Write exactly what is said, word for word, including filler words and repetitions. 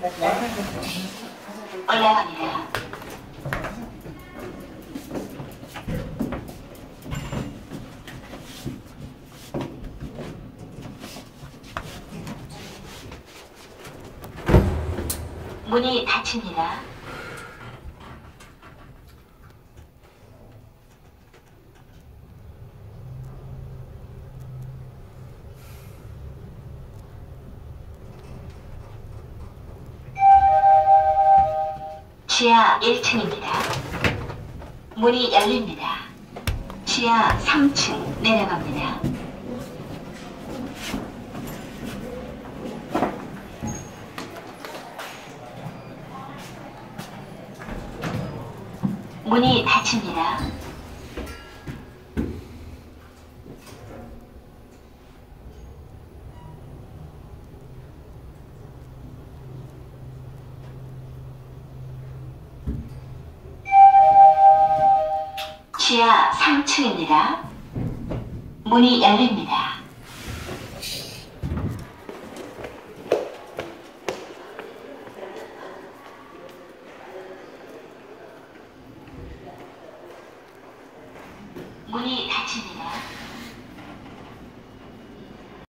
올라갑니다. 문이 닫힙니다. 지하 일 층입니다. 문이 열립니다. 지하 삼 층 내려갑니다. 문이 닫힙니다. 지하 삼 층입니다. 문이 열립니다.